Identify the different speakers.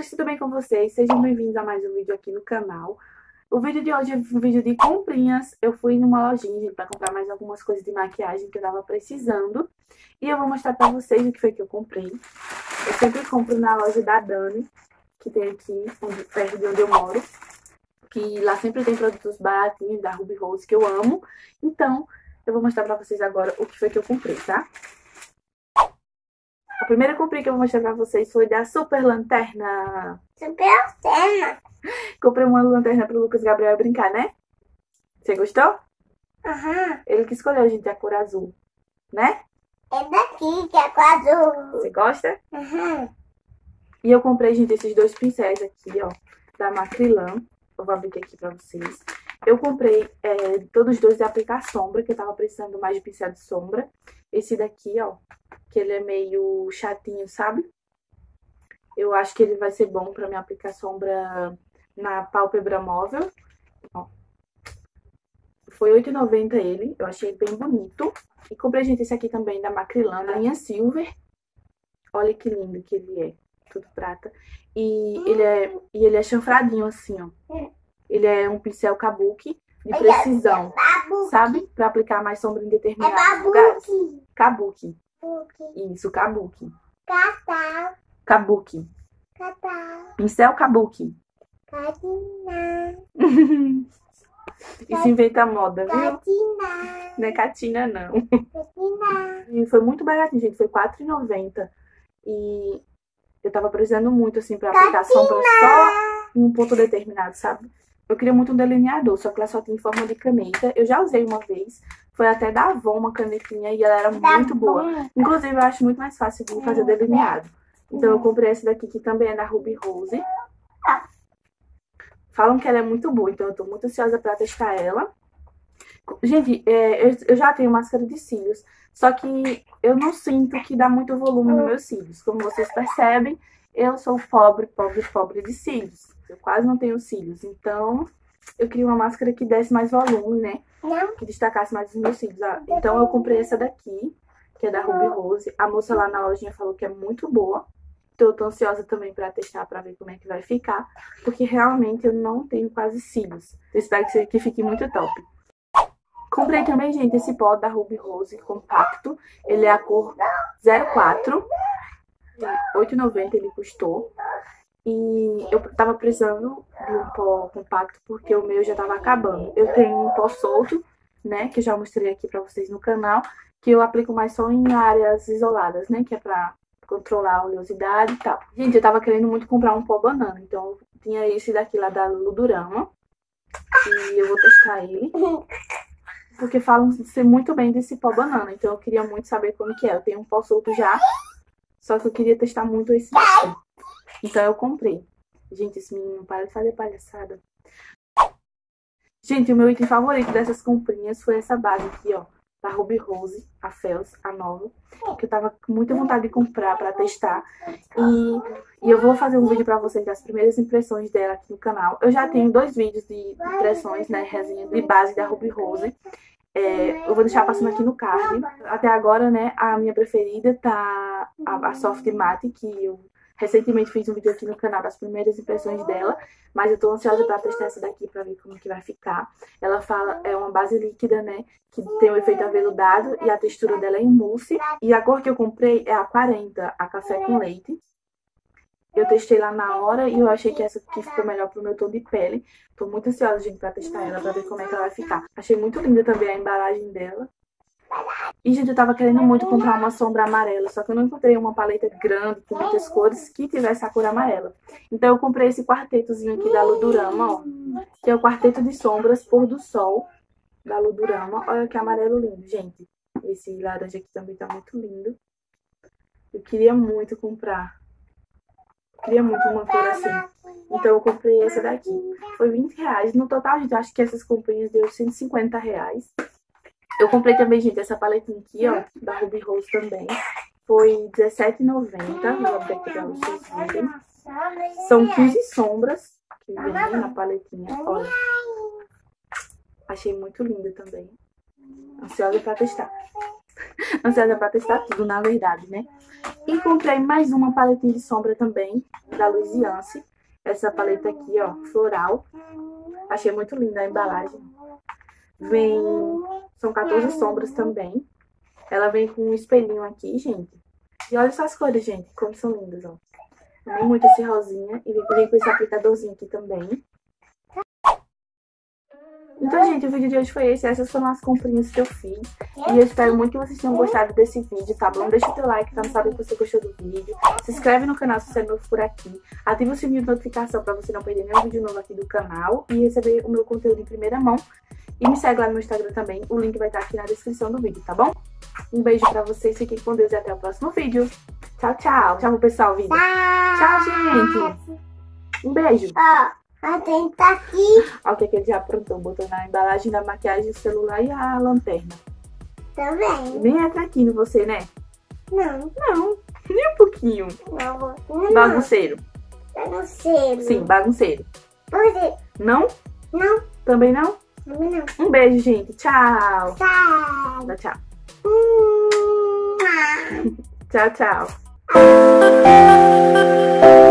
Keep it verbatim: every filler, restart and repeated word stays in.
Speaker 1: amores, tudo bem com vocês? Sejam bem-vindos a mais um vídeo aqui no canal. O vídeo de hoje é um vídeo de comprinhas. Eu fui numa lojinha, gente, pra comprar mais algumas coisas de maquiagem que eu tava precisando. E eu vou mostrar pra vocês o que foi que eu comprei. Eu sempre compro na loja da Dani, que tem aqui, onde, perto de onde eu moro. Que lá sempre tem produtos baratinhos da Ruby Rose, que eu amo. Então, eu vou mostrar pra vocês agora o que foi que eu comprei, tá? A primeira comprinha que eu vou mostrar pra vocês foi da Super Lanterna.
Speaker 2: Super Lanterna.
Speaker 1: Comprei uma lanterna pro Lucas Gabriel brincar, né? Você gostou?
Speaker 2: Aham. Uhum.
Speaker 1: Ele que escolheu, gente, a cor azul, né?
Speaker 2: É daqui, que é com azul.
Speaker 1: Você gosta?
Speaker 2: Aham. Uhum.
Speaker 1: E eu comprei, gente, esses dois pincéis aqui, ó, da Macrylan. Eu vou abrir aqui pra vocês. Eu comprei é, todos os dois de aplicar sombra, que eu tava precisando mais de pincel de sombra. Esse daqui, ó, que ele é meio chatinho, sabe? Eu acho que ele vai ser bom pra me aplicar sombra na pálpebra móvel. Ó. Foi oito reais e noventa centavos ele, eu achei bem bonito. E comprei, gente, esse aqui também da Macrylan, da linha Silver. Olha que lindo que ele é, tudo prata. E ele é, e ele é chanfradinho assim, ó. Ele é um pincel kabuki de precisão, sabe? Pra aplicar mais sombra em determinados lugares. Kabuki. Isso, kabuki.
Speaker 2: Cacau.
Speaker 1: Kabuki.
Speaker 2: Cacau.
Speaker 1: Pincel kabuki.
Speaker 2: Catina.
Speaker 1: Isso inventa moda, viu?
Speaker 2: Catina.
Speaker 1: Não é catina, não.
Speaker 2: Catina.
Speaker 1: E foi muito baratinho, gente. Foi quatro reais e noventa centavos. E eu tava precisando muito, assim, pra aplicar sombra só em um ponto determinado, sabe? Eu queria muito um delineador, só que ela só tem forma de caneta. Eu já usei uma vez. Foi até da Avon uma canetinha e ela era muito boa. Inclusive, eu acho muito mais fácil de fazer delineado. Então, eu comprei essa daqui, que também é da Ruby Rose. Falam que ela é muito boa, então eu tô muito ansiosa pra testar ela. Gente, é, eu, eu já tenho máscara de cílios, só que eu não sinto que dá muito volume nos meus cílios. Como vocês percebem, eu sou pobre, pobre, pobre de cílios. Eu quase não tenho cílios, então eu queria uma máscara que desse mais volume, né? Que destacasse mais os meus cílios. Então eu comprei essa daqui, que é da Ruby Rose. A moça lá na lojinha falou que é muito boa. Então eu tô ansiosa também pra testar, pra ver como é que vai ficar. Porque realmente eu não tenho quase cílios. Eu espero que, que fique muito top. Comprei também, gente, esse pó da Ruby Rose compacto. Ele é a cor zero quatro. oito reais e noventa centavos ele custou. E eu tava precisando de um pó compacto porque o meu já tava acabando. Eu tenho um pó solto, né, que eu já mostrei aqui pra vocês no canal, que eu aplico mais só em áreas isoladas, né, que é pra controlar a oleosidade e tal. Gente, eu tava querendo muito comprar um pó banana, então tinha esse daqui lá da Ludurama, e eu vou testar ele, porque falam ser muito bem desse pó banana, então eu queria muito saber como que é. Eu tenho um pó solto já, só que eu queria testar muito esse daqui. Então eu comprei. Gente, esse menino para de fazer palhaçada. Gente, o meu item favorito dessas comprinhas foi essa base aqui, ó. Da Ruby Rose, a Fels, a nova. Que eu tava com muita vontade de comprar pra testar. E, e eu vou fazer um vídeo pra vocês das primeiras impressões dela aqui no canal. Eu já tenho dois vídeos de impressões, né? Resenha de base da Ruby Rose. É, eu vou deixar passando aqui no card. Até agora, né, a minha preferida tá a, a Soft Matte, que eu recentemente fiz um vídeo aqui no canal das primeiras impressões dela, mas eu tô ansiosa pra testar essa daqui pra ver como que vai ficar. Ela fala, é uma base líquida, né, que tem o efeito aveludado e a textura dela é em mousse. E a cor que eu comprei é a quarenta, a café com leite. Eu testei lá na hora e eu achei que essa aqui ficou melhor pro meu tom de pele. Tô muito ansiosa, gente, pra testar ela, pra ver como é que ela vai ficar. Achei muito linda também a embalagem dela. E, gente, eu tava querendo muito comprar uma sombra amarela, só que eu não encontrei uma paleta grande, com muitas cores, que tivesse a cor amarela. Então eu comprei esse quartetozinho aqui da Ludurama, ó, que é o quarteto de sombras Pôr do Sol da Ludurama. Olha que amarelo lindo, gente. Esse laranja aqui também tá muito lindo. Eu queria muito comprar. Eu queria muito uma cor assim. Então eu comprei essa daqui. Foi vinte reais. No total, gente, acho que essas comprinhas deu cento e cinquenta reais. Eu comprei também, gente, essa paletinha aqui, ó, da Ruby Rose também. Foi dezessete reais e noventa centavos. Vou abrir aqui pra vocês verem. São quinze sombras que vem na paletinha, olha. Achei muito linda também. Ansiosa pra testar. Ansiosa pra testar tudo, na verdade, né? E comprei mais uma paletinha de sombra também, da Luiziance. Essa paleta aqui, ó, floral. Achei muito linda a embalagem. Vem... São quatorze sombras também. Ela vem com um espelhinho aqui, gente. E olha só as cores, gente, como são lindas, ó. Vem muito esse rosinha e vem com esse aplicadorzinho aqui também. Então, gente, o vídeo de hoje foi esse. Essas foram as comprinhas que eu fiz. E eu espero muito que vocês tenham gostado desse vídeo, tá bom? Deixa o teu like pra não saber que você gostou do vídeo. Se inscreve no canal se você é novo por aqui. Ativa o sininho de notificação pra você não perder nenhum vídeo novo aqui do canal. E receber o meu conteúdo em primeira mão. E me segue lá no meu Instagram também. O link vai estar aqui na descrição do vídeo, tá bom? Um beijo pra vocês. Fiquem com Deus e até o próximo vídeo. Tchau, tchau. Tchau pro pessoal, vídeo. Tchau, gente. Um beijo.
Speaker 2: A gente tá aqui
Speaker 1: Olha o que, que ele já aprontou. Botou na embalagem da maquiagem o celular e a lanterna.
Speaker 2: também.
Speaker 1: Nem é traquino você, né?
Speaker 2: Não,
Speaker 1: Não, nem um pouquinho.
Speaker 2: não vou. Não,
Speaker 1: Bagunceiro.
Speaker 2: bagunceiro.
Speaker 1: Sim, bagunceiro.
Speaker 2: Você.
Speaker 1: Não?
Speaker 2: Não,
Speaker 1: Também não?
Speaker 2: também não.
Speaker 1: Um beijo, gente. Tchau.
Speaker 2: Sai.
Speaker 1: Tchau, tchau.
Speaker 2: Hum, ah.
Speaker 1: Tchau, tchau.